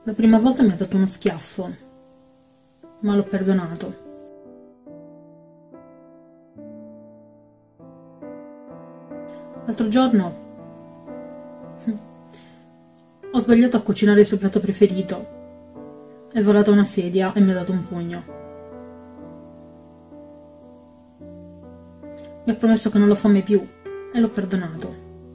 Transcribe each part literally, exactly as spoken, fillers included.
La prima volta mi ha dato uno schiaffo, ma l'ho perdonato. L'altro giorno ho sbagliato a cucinare il suo piatto preferito. È volata una sedia e mi ha dato un pugno. Mi ha promesso che non lo fa mai più e l'ho perdonato.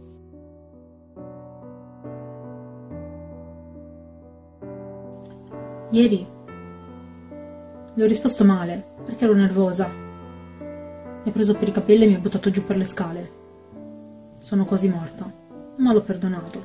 Ieri gli ho risposto male perché ero nervosa. Mi ha preso per i capelli e mi ha buttato giù per le scale. Sono quasi morta, ma l'ho perdonato.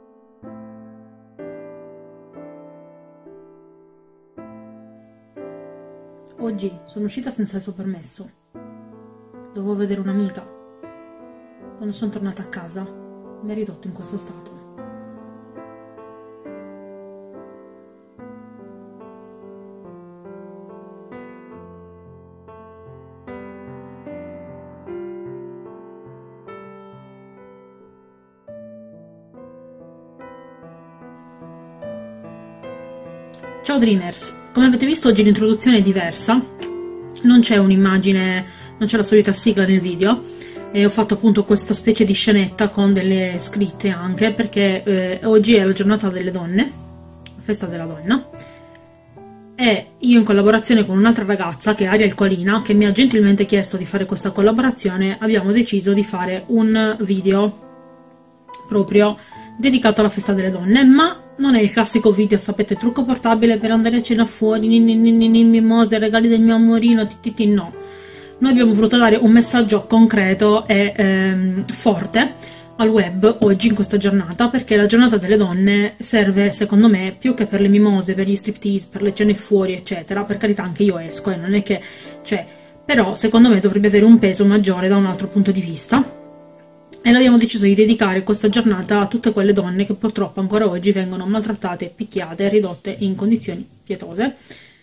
Oggi sono uscita senza il suo permesso. Dovevo vedere un'amica. Quando sono tornata a casa, mi ha ridotto in questo stato. Ciao Dreamers, come avete visto oggi l'introduzione è diversa, non c'è un'immagine, non c'è la solita sigla nel video e ho fatto appunto questa specie di scenetta con delle scritte anche perché eh, oggi è la giornata delle donne, la festa della donna, e io in collaborazione con un'altra ragazza che è Ariel Colina, che mi ha gentilmente chiesto di fare questa collaborazione, abbiamo deciso di fare un video proprio dedicato alla festa delle donne, ma non è il classico video, sapete, trucco portabile per andare a cena fuori, ninninninnin, mimose, regali del mio amorino, tititi, no. Noi abbiamo voluto dare un messaggio concreto e ehm, forte al web oggi in questa giornata, perché la giornata delle donne serve, secondo me, più che per le mimose, per gli striptease, per le cene fuori, eccetera. Per carità, anche io esco, e eh, non è che, cioè, però secondo me dovrebbe avere un peso maggiore da un altro punto di vista. E abbiamo deciso di dedicare questa giornata a tutte quelle donne che purtroppo ancora oggi vengono maltrattate, picchiate e ridotte in condizioni pietose.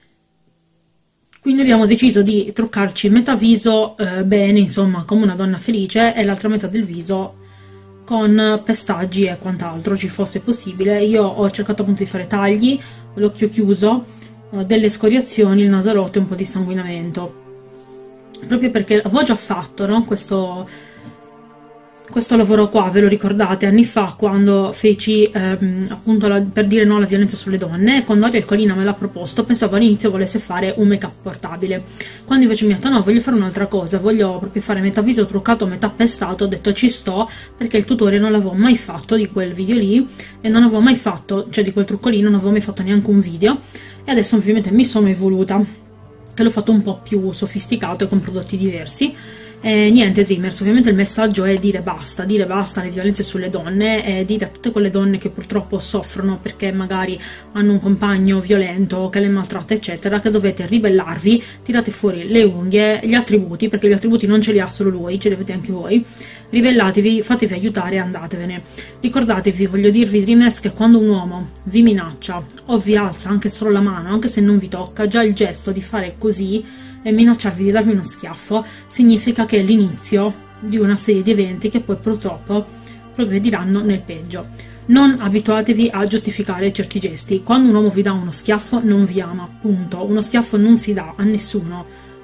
Quindi abbiamo deciso di truccarci metà viso eh, bene, insomma, come una donna felice, e l'altra metà del viso con pestaggi e quant'altro ci fosse possibile. Io ho cercato appunto di fare tagli, l'occhio chiuso, eh, delle scoriazioni, il naso rotto e un po' di sanguinamento. Proprio perché avevo già fatto, no, questo... Questo lavoro qua, ve lo ricordate, anni fa quando feci ehm, appunto la, per dire no alla violenza sulle donne, e quando Ariel Colina me l'ha proposto pensavo all'inizio volesse fare un make up portabile. Quando invece mi ha detto no, voglio fare un'altra cosa, voglio proprio fare metà viso truccato, metà pestato, ho detto ci sto, perché il tutorial non l'avevo mai fatto di quel video lì, e non avevo mai fatto, cioè di quel trucco lì non avevo mai fatto neanche un video, e adesso ovviamente mi sono evoluta, che l'ho fatto un po' più sofisticato e con prodotti diversi. E niente Dreamers, ovviamente il messaggio è dire basta, dire basta alle violenze sulle donne, e dire a tutte quelle donne che purtroppo soffrono perché magari hanno un compagno violento che le maltratta eccetera, che dovete ribellarvi, tirate fuori le unghie, gli attributi, perché gli attributi non ce li ha solo lui, ce li avete anche voi, ribellatevi, fatevi aiutare e andatevene. Ricordatevi, voglio dirvi Dreamers, che quando un uomo vi minaccia o vi alza anche solo la mano, anche se non vi tocca, già il gesto di fare così e minacciarvi di darvi uno schiaffo significa che è l'inizio di una serie di eventi che poi purtroppo progrediranno nel peggio. Non abituatevi a giustificare certi gesti. Quando un uomo vi dà uno schiaffo non vi ama, punto. Uno schiaffo non si dà a nessuno,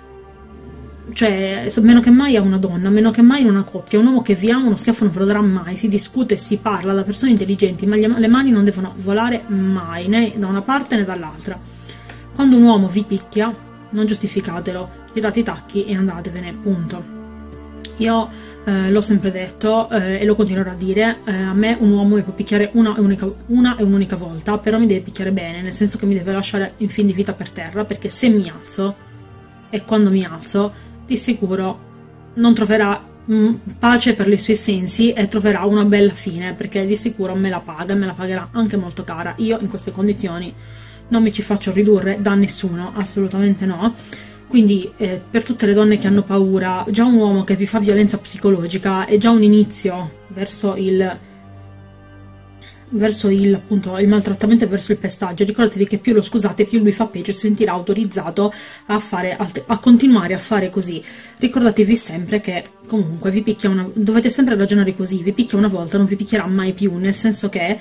cioè meno che mai a una donna, meno che mai in una coppia. Un uomo che vi ama uno schiaffo non ve lo darà mai. Si discute, si parla da persone intelligenti, ma le mani non devono volare mai, né da una parte né dall'altra. Quando un uomo vi picchia non giustificatelo, tirate i tacchi e andatevene, punto. Io eh, l'ho sempre detto eh, e lo continuerò a dire, eh, a me un uomo mi può picchiare una e unica, una e un'unica volta, però mi deve picchiare bene, nel senso che mi deve lasciare in fin di vita per terra, perché se mi alzo, e quando mi alzo, di sicuro non troverà mh, pace per i suoi sensi e troverà una bella fine, perché di sicuro me la paga, e me la pagherà anche molto cara. Io in queste condizioni non mi ci faccio ridurre da nessuno, assolutamente no. Quindi eh, per tutte le donne che hanno paura, già un uomo che vi fa violenza psicologica è già un inizio verso il verso il, appunto, il maltrattamento e verso il pestaggio. Ricordatevi che più lo scusate, più lui fa peggio e si sentirà autorizzato a, fare, a continuare a fare così. Ricordatevi sempre che comunque vi picchia una, dovete sempre ragionare così, vi picchia una volta, non vi picchierà mai più, nel senso che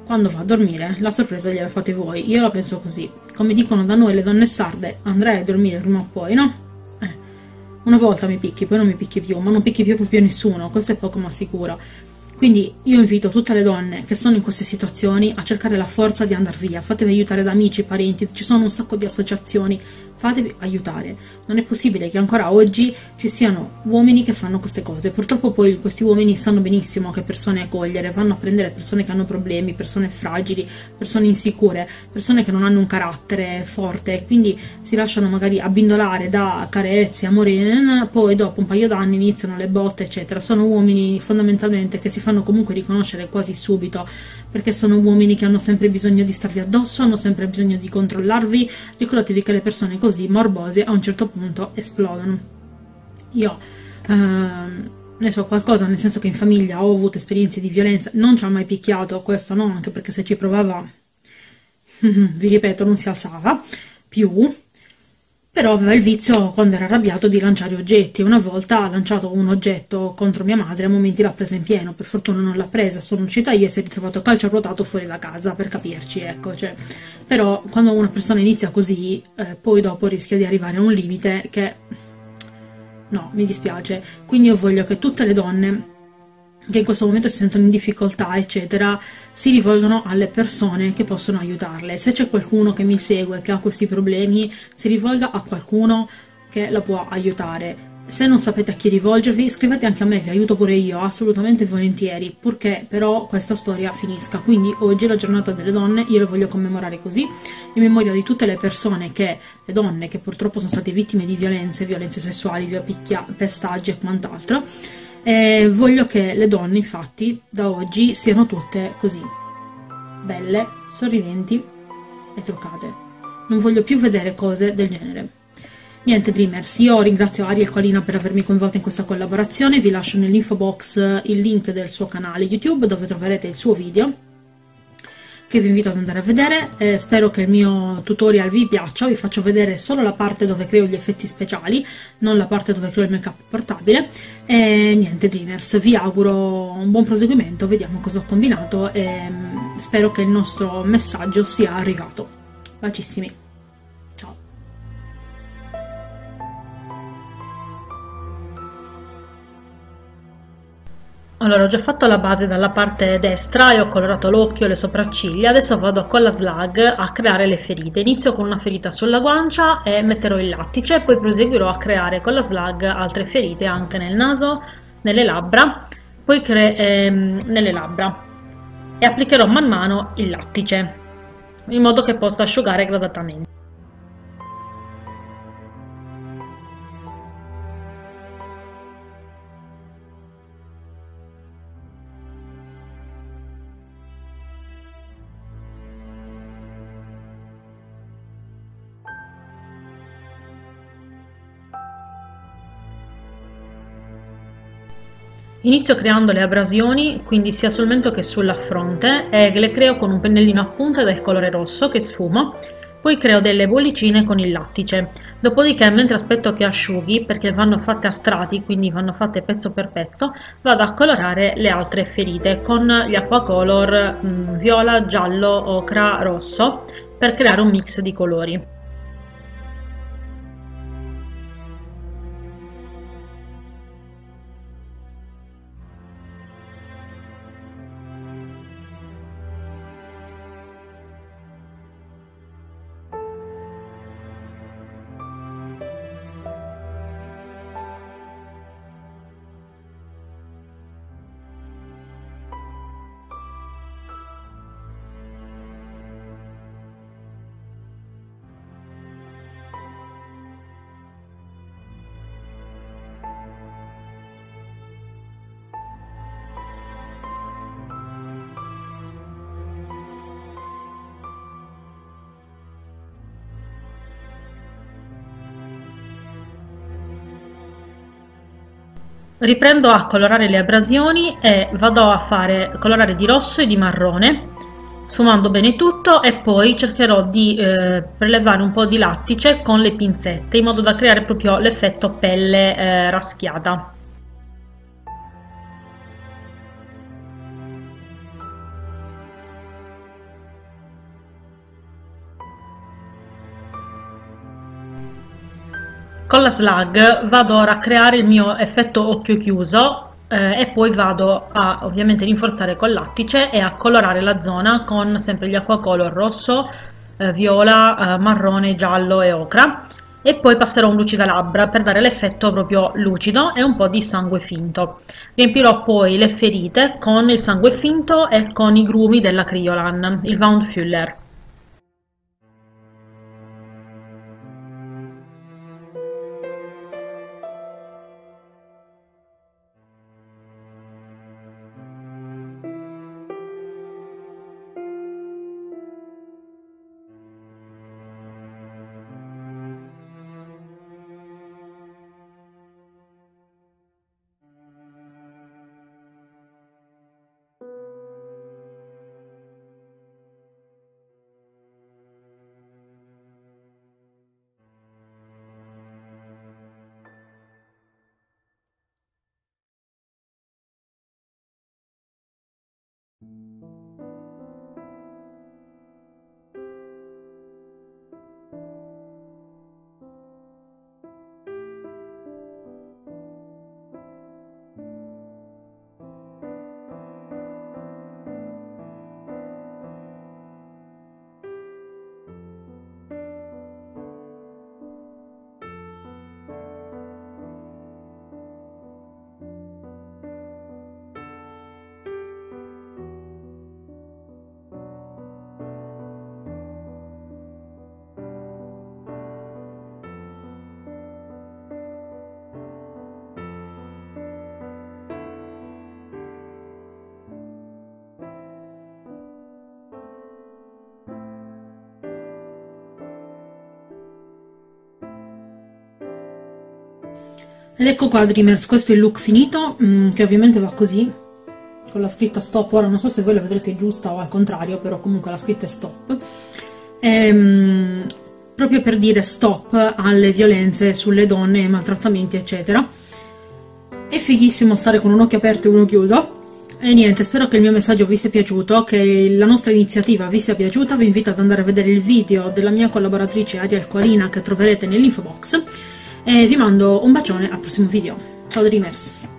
quando va a dormire la sorpresa gliela fate voi. Io la penso così, come dicono da noi le donne sarde, andrai a dormire prima o poi, no? Eh, una volta mi picchi, poi non mi picchi più, ma non picchi più proprio nessuno, questo è poco ma sicuro. Quindi io invito tutte le donne che sono in queste situazioni a cercare la forza di andare via, fatevi aiutare da amici, parenti, ci sono un sacco di associazioni, fatevi aiutare. Non è possibile che ancora oggi ci siano uomini che fanno queste cose. Purtroppo poi questi uomini sanno benissimo che persone accogliere, vanno a prendere persone che hanno problemi, persone fragili, persone insicure, persone che non hanno un carattere forte, quindi si lasciano magari abbindolare da carezze, amore, poi dopo un paio d'anni iniziano le botte eccetera. Sono uomini fondamentalmente che si fanno comunque riconoscere quasi subito, perché sono uomini che hanno sempre bisogno di starvi addosso, hanno sempre bisogno di controllarvi. Ricordatevi che le persone così morbose a un certo punto esplodono. Io ehm, ne so qualcosa, nel senso che in famiglia ho avuto esperienze di violenza, non ci ha mai picchiato, questo no, anche perché se ci provava vi ripeto non si alzava più, però aveva il vizio quando era arrabbiato di lanciare oggetti. Una volta ha lanciato un oggetto contro mia madre, a momenti l'ha presa in pieno, per fortuna non l'ha presa, sono uscita io e si è ritrovato calcio ruotato fuori da casa, per capirci, ecco, cioè, però quando una persona inizia così, eh, poi dopo rischia di arrivare a un limite che, no, mi dispiace. Quindi io voglio che tutte le donne che in questo momento si sentono in difficoltà eccetera si rivolgono alle persone che possono aiutarle. Se c'è qualcuno che mi segue che ha questi problemi, si rivolga a qualcuno che la può aiutare. Se non sapete a chi rivolgervi, scrivete anche a me, vi aiuto pure io, assolutamente volentieri, purché però questa storia finisca. Quindi oggi è la giornata delle donne, io la voglio commemorare così, in memoria di tutte le persone che, le donne che purtroppo sono state vittime di violenze, violenze sessuali, picchia, pestaggi e quant'altro. E voglio che le donne infatti da oggi siano tutte così, belle, sorridenti e truccate. Non voglio più vedere cose del genere. Niente Dreamers, io ringrazio Ariel Colina per avermi coinvolta in questa collaborazione, vi lascio nell'info box il link del suo canale YouTube dove troverete il suo video, che vi invito ad andare a vedere. Eh, spero che il mio tutorial vi piaccia, vi faccio vedere solo la parte dove creo gli effetti speciali, non la parte dove creo il make up portabile. E niente Dreamers, vi auguro un buon proseguimento, vediamo cosa ho combinato e spero che il nostro messaggio sia arrivato. Bacissimi, ciao! Allora, ho già fatto la base dalla parte destra e ho colorato l'occhio e le sopracciglia, adesso vado con la slug a creare le ferite. Inizio con una ferita sulla guancia e metterò il lattice, poi proseguirò a creare con la slug altre ferite anche nel naso, nelle labbra, poi ehm, nelle labbra e applicherò man mano il lattice in modo che possa asciugare gradatamente. Inizio creando le abrasioni, quindi sia sul mento che sulla fronte, e le creo con un pennellino a punta del colore rosso che sfumo, poi creo delle bollicine con il lattice. Dopodiché, mentre aspetto che asciughi, perché vanno fatte a strati, quindi vanno fatte pezzo per pezzo, vado a colorare le altre ferite con gli acquacolor mh, viola, giallo, ocra, rosso, per creare un mix di colori. Riprendo a colorare le abrasioni e vado a fare colorare di rosso e di marrone, sfumando bene tutto, e poi cercherò di eh, prelevare un po' di lattice con le pinzette in modo da creare proprio l'effetto pelle eh, raschiata. con la slug vado ora a creare il mio effetto occhio chiuso eh, e poi vado a ovviamente rinforzare col lattice e a colorare la zona con sempre gli acquacolor rosso, eh, viola, eh, marrone, giallo e ocra, e poi passerò un lucicalabbra per dare l'effetto proprio lucido e un po' di sangue finto. Riempirò poi le ferite con il sangue finto e con i grumi della Kryolan, il Wound Fuller. Ed ecco qua Dreamers, questo è il look finito, mh, che ovviamente va così, con la scritta stop. Ora non so se voi la vedrete giusta o al contrario, però comunque la scritta è stop. E, mh, proprio per dire stop alle violenze sulle donne, maltrattamenti eccetera. È fighissimo stare con un occhio aperto e uno chiuso. E niente, spero che il mio messaggio vi sia piaciuto, che la nostra iniziativa vi sia piaciuta. Vi invito ad andare a vedere il video della mia collaboratrice Ariel Qualina che troverete nell'info box. E vi mando un bacione al prossimo video. Ciao Dreamers!